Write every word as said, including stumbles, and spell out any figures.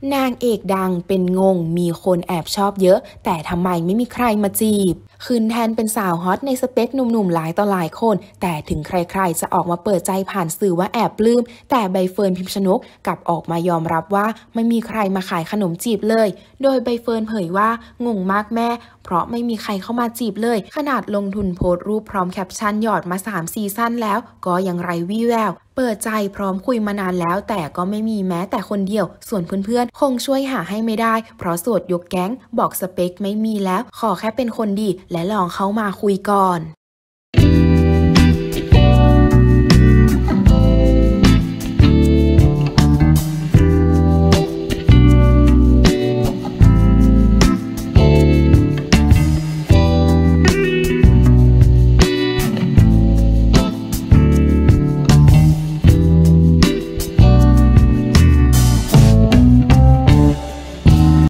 นางเอกดังเป็นงงมีคนแอบชอบเยอะแต่ทำไมไม่มีใครมาจีบคืนแทนเป็นสาวฮอตในสเปคหนุ่มๆหลายต่อหลายคนแต่ถึงใครๆจะออกมาเปิดใจผ่านสื่อว่าแอบปลื้มแต่ใบเฟิร์นพิมพ์ชนกกลับออกมายอมรับว่าไม่มีใครมาขายขนมจีบเลยโดยใบเฟิร์นเผยว่างงมากแม่เพราะไม่มีใครเข้ามาจีบเลยขนาดลงทุนโพสต์รูปพร้อมแคปชั่นหยอดมาสามซีซั่นแล้วก็ยังไร้วี่แววเปิดใจพร้อมคุยมานานแล้วแต่ก็ไม่มีแม้แต่คนเดียวส่วนเพื่อนๆคงช่วยหาให้ไม่ได้เพราะโสดยกแก๊งบอกสเปคไม่มีแล้วขอแค่เป็นคนดีและลองเข้ามาคุยก่อน